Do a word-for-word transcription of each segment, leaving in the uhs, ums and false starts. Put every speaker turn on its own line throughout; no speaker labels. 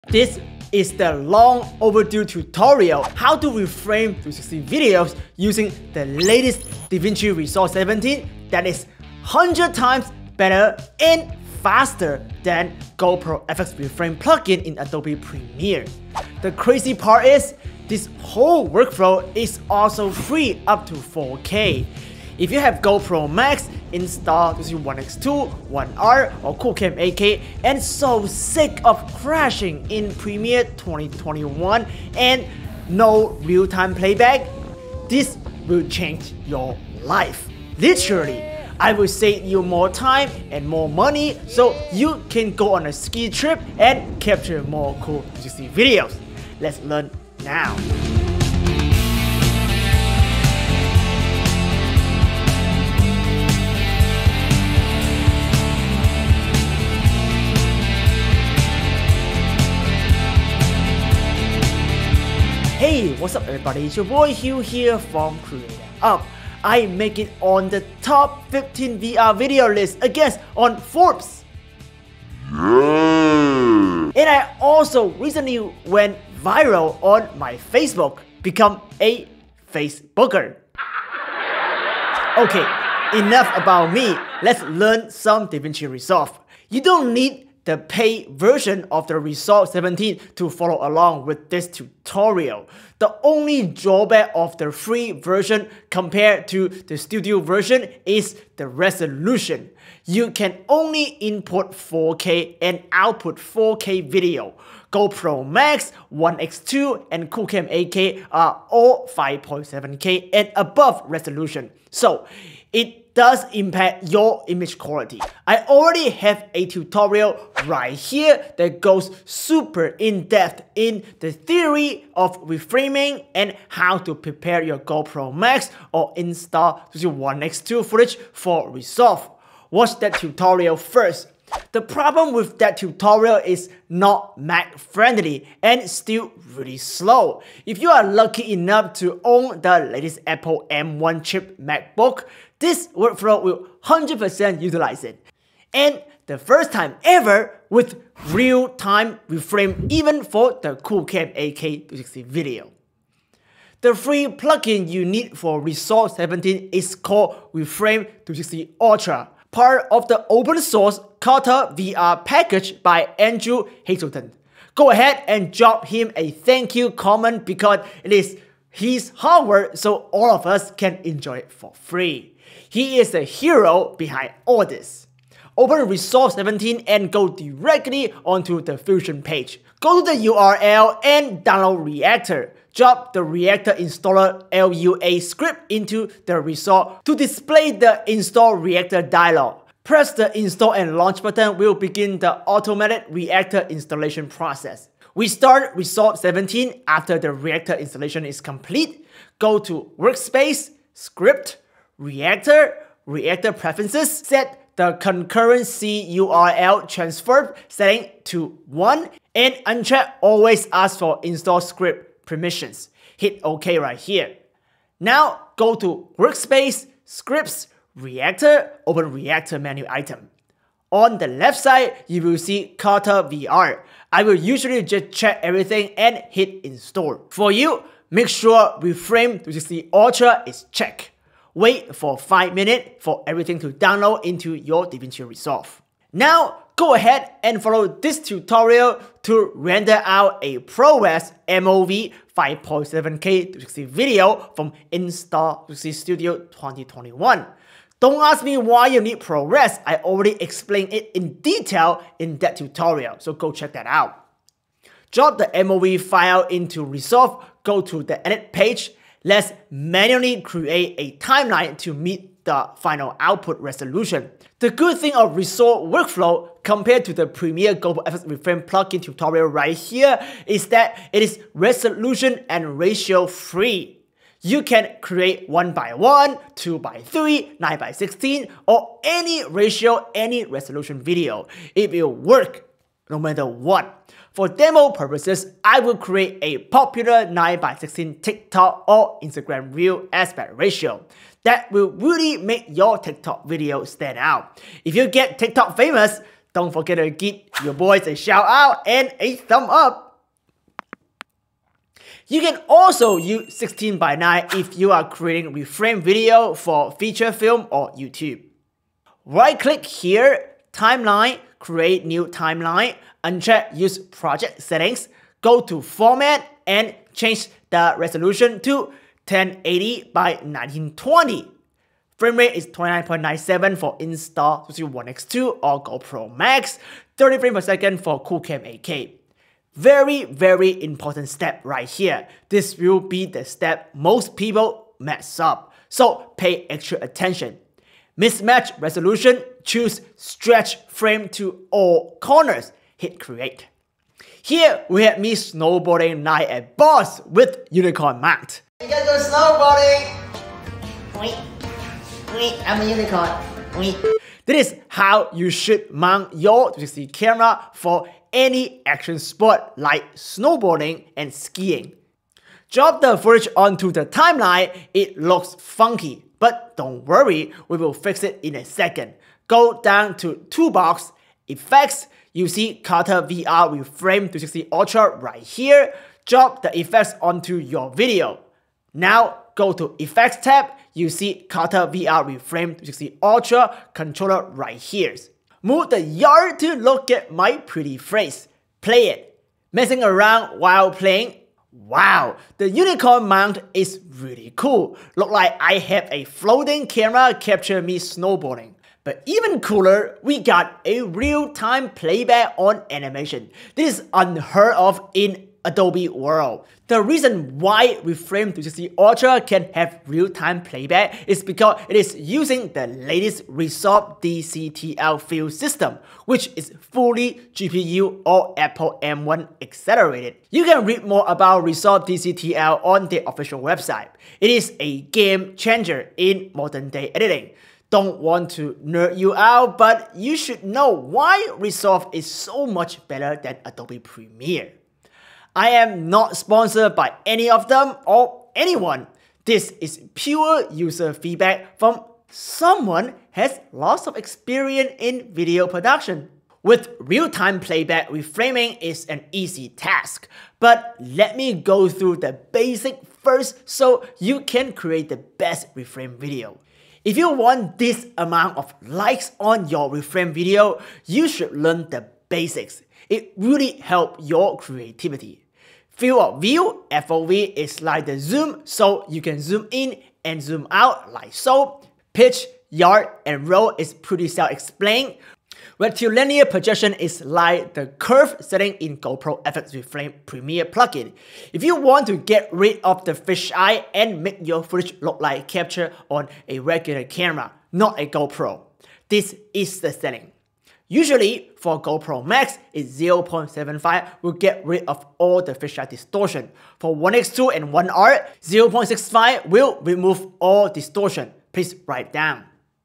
This is the long overdue tutorial how to reframe three sixty videos using the latest DaVinci Resolve seventeen that is one hundred times better and faster than GoPro F X Reframe plugin in Adobe Premiere. The crazy part is, this whole workflow is also free up to four K. If you have GoPro Max, install DaVinci one X two, one R or CoolCam eight K and so sick of crashing in Premiere twenty twenty-one and no real-time playback, this will change your life. Literally, I will save you more time and more money so you can go on a ski trip and capture more cool three sixty videos. Let's learn now. Hey, what's up everybody, it's your boy Hugh here from Creator Up. I make it on the top fifteen V R video list against on Forbes. Yeah. And I also recently went viral on my Facebook, become a Facebooker. Okay, enough about me, let's learn some DaVinci Resolve. You don't need the paid version of the Resolve seventeen to follow along with this tutorial. The only drawback of the free version compared to the studio version is the resolution. You can only input four K and output four K video. GoPro Max, one X two and CoolCam eight K are all five point seven K and above resolution. So it does impact your image quality. I already have a tutorial right here that goes super in-depth in the theory of reframing and how to prepare your GoPro Max or install DaVinci one X two footage for Resolve. Watch that tutorial first. The problem with that tutorial is not Mac friendly and still really slow. If you are lucky enough to own the latest Apple M one chip MacBook, this workflow will one hundred percent utilize it. And the first time ever with real-time reframe even for the CoolCam eight K three sixty video. The free plugin you need for Resolve seventeen is called Reframe three sixty Ultra, part of the open source Kata V R package by Andrew Hazelton. Go ahead and drop him a thank you comment because it is his hard work so all of us can enjoy it for free. He is the hero behind all this. Open Resolve seventeen and go directly onto the Fusion page. Go to the U R L and download Reactor. Drop the Reactor installer L U A script into the Resolve to display the Install Reactor dialog. Press the Install and Launch button will begin the automated Reactor installation process. We start Resolve seventeen after the Reactor installation is complete. Go to Workspace, Script, Reactor, Reactor Preferences, set the concurrency U R L transfer setting to one and uncheck always ask for install script permissions. Hit OK right here. Now go to Workspace, Scripts, Reactor, open Reactor menu item. On the left side, you will see Kata V R. I will usually just check everything and hit install. For you, make sure Reframe three sixty Ultra is checked. Wait for five minutes for everything to download into your DaVinci Resolve. Now, go ahead and follow this tutorial to render out a ProRes M O V five point seven K three sixty video from Insta three sixty Studio twenty twenty-one. Don't ask me why you need ProRes, I already explained it in detail in that tutorial, so go check that out. Drop the M O V file into Resolve, go to the edit page. Let's manually create a timeline to meet the final output resolution. The good thing of Resolve workflow compared to the Premiere GoPro F X Reframe plugin tutorial right here is that it is resolution and ratio free. You can create one by one, two by three, nine by sixteen, or any ratio, any resolution video. It will work no matter what. For demo purposes, I will create a popular nine by sixteen TikTok or Instagram Reel aspect ratio. That will really make your TikTok video stand out. If you get TikTok famous, Don't forget to give your boys a shout out and a thumb up. You can also use sixteen by nine if you are creating reframe video for feature film or YouTube. Right click here, timeline, create new timeline, uncheck use project settings, go to format and change the resolution to ten eighty by nineteen twenty. Frame rate is twenty-nine point nine seven for Insta One X two or GoPro Max, thirty frames per second for QooCam eight K. Very, very important step right here. This will be the step most people mess up, so pay extra attention. Mismatch resolution, choose stretch frame to all corners, hit create. Here we have me snowboarding like a boss with unicorn mount.
You guys go snowboarding! Wait, wait, I'm a unicorn. Wait.
This is how you should mount your three sixty camera for any action sport like snowboarding and skiing. Drop the footage onto the timeline, it looks funky, but don't worry, we will fix it in a second. Go down to Toolbox, Effects, you see Carter V R with Frame three sixty Ultra right here. Drop the effects onto your video. Now go to Effects tab, you see Carter V R with Frame three sixty Ultra controller right here. Move the yard to look at my pretty face. Play it. Messing around while playing? Wow, the unicorn mount is really cool. Look like I have a floating camera capture me snowboarding. But even cooler, we got a real-time playback on animation. This is unheard of in Adobe world. The reason why Reframe three sixty Ultra can have real-time playback is because it is using the latest Resolve D C T L field system, which is fully G P U or Apple M one accelerated. You can read more about Resolve D C T L on their official website. It is a game changer in modern day editing. Don't want to nerd you out, but you should know why Resolve is so much better than Adobe Premiere. I am not sponsored by any of them or anyone. This is pure user feedback from someone has lots of experience in video production. With real-time playback, reframing is an easy task. But let me go through the basic first so you can create the best reframe video. If you want this amount of likes on your reframe video, you should learn the basics. It really helps your creativity. Field of view, F O V, is like the zoom, so you can zoom in and zoom out like so. Pitch, yard, and roll is pretty self-explained. Rectilinear projection is like the curve setting in GoPro F X Reframe Premiere plugin. If you want to get rid of the fisheye and make your footage look like capture on a regular camera, not a GoPro, this is the setting. Usually, for GoPro Max, it's zero point seven five will get rid of all the fisheye distortion. For One X two and One R, zero point six five will remove all distortion. Please write down.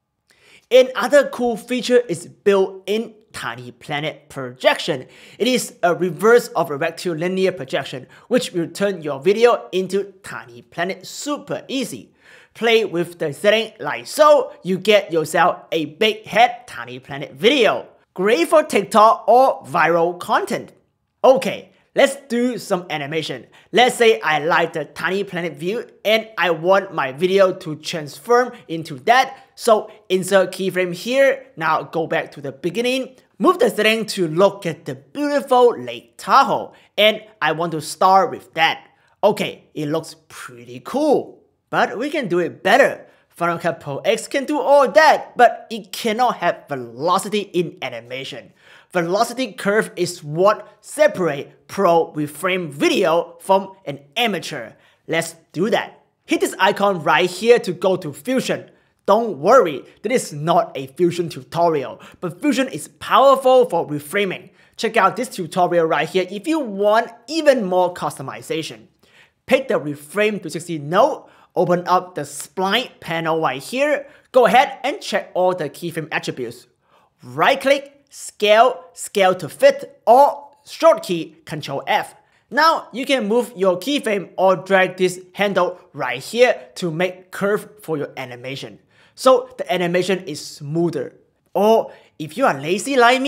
Another cool feature is built-in Tiny Planet projection. It is a reverse of a rectilinear projection, which will turn your video into Tiny Planet super easy. Play with the setting like so, you get yourself a big head Tiny Planet video. Great for TikTok or viral content. Okay, let's do some animation. Let's say I like the Tiny Planet view and I want my video to transform into that. So insert keyframe here. Now go back to the beginning. Move the setting to look at the beautiful Lake Tahoe. And I want to start with that. Okay, it looks pretty cool. But we can do it better. Final Cut Pro X can do all that, but it cannot have velocity in animation. Velocity curve is what separates pro reframe video from an amateur. Let's do that. Hit this icon right here to go to Fusion. Don't worry, this is not a Fusion tutorial, but Fusion is powerful for reframing. Check out this tutorial right here if you want even more customization. Pick the Reframe three sixty node. Open up the spline panel right here. Go ahead and check all the keyframe attributes. Right click, scale, scale to fit, or short key, control F. Now you can move your keyframe or drag this handle right here to make curve for your animation. So the animation is smoother. Or if you are lazy like me,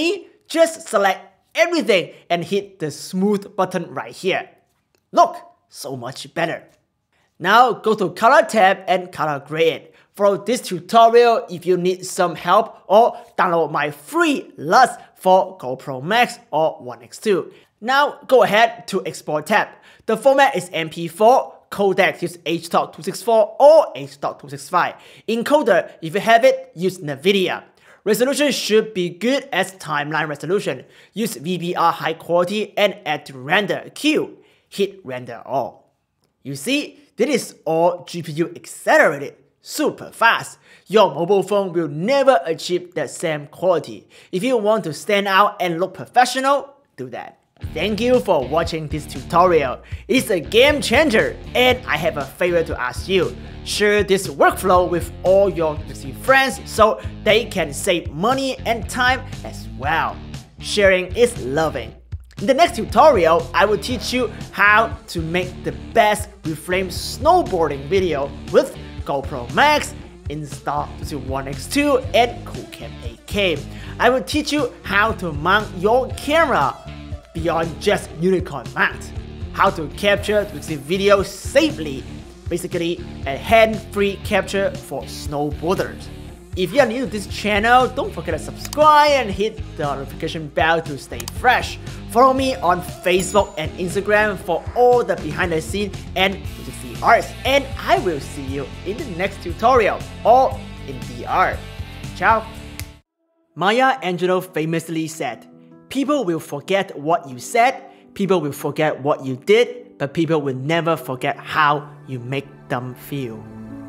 Just select everything and hit the smooth button right here. Look, so much better. Now go to Color tab and color grade it. Follow this tutorial if you need some help, or download my free L U T for GoPro Max or One X two. Now go ahead to Export tab. The format is M P four, codec use H two two sixty-four or H two two sixty-five. Encoder, if you have it, use NVIDIA. Resolution should be good as timeline resolution. Use V B R high quality and add to render queue. Hit render all. You see, this is all G P U accelerated, super fast. Your mobile phone will never achieve the same quality. If you want to stand out and look professional, do that. Thank you for watching this tutorial. It's a game changer, and I have a favor to ask you. Share this workflow with all your friends so they can save money and time as well. Sharing is loving. In the next tutorial, I will teach you how to make the best reframe snowboarding video with GoPro Max, Insta One X two, and CoolCam eight K. I will teach you how to mount your camera beyond just unicorn mount, how to capture the video safely, basically a hand-free capture for snowboarders. If you are new to this channel, don't forget to subscribe and hit the notification bell to stay fresh. Follow me on Facebook and Instagram for all the behind the scenes and three sixty arts, and I will see you in the next tutorial or in V R. Ciao! Maya Angelou famously said, "People will forget what you said, people will forget what you did, but people will never forget how you make them feel."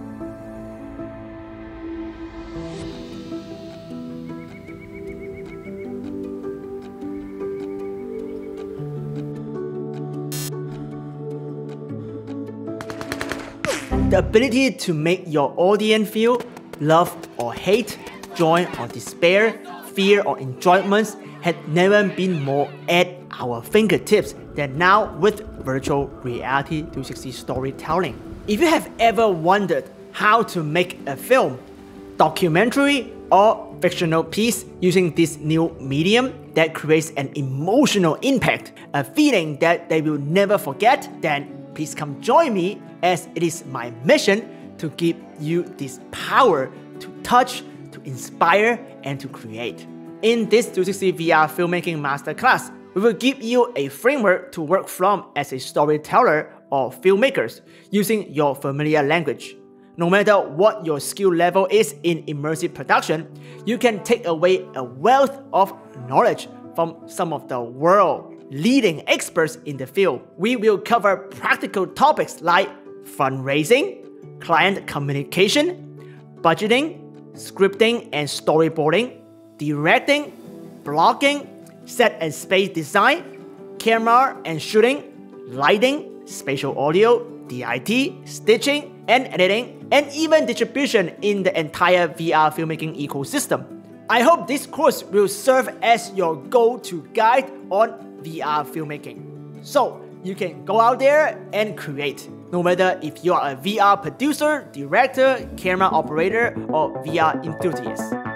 The ability to make your audience feel love or hate, joy or despair, fear or enjoyment had never been more at our fingertips than now with virtual reality three sixty storytelling. If you have ever wondered how to make a film, documentary, or fictional piece using this new medium that creates an emotional impact, a feeling that they will never forget, then please come join me, as it is my mission to give you this power to touch, to inspire, and to create. In this three sixty V R filmmaking masterclass, we will give you a framework to work from as a storyteller or filmmakers using your familiar language. No matter what your skill level is in immersive production, you can take away a wealth of knowledge from some of the world's leading experts in the field. We will cover practical topics like fundraising, client communication, budgeting, scripting and storyboarding, directing, blogging, set and space design, camera and shooting, lighting, spatial audio, D I T, stitching and editing, and even distribution in the entire V R filmmaking ecosystem. I hope this course will serve as your go-to guide on V R filmmaking, so you can go out there and create, no matter if you are a V R producer, director, camera operator, or V R enthusiast.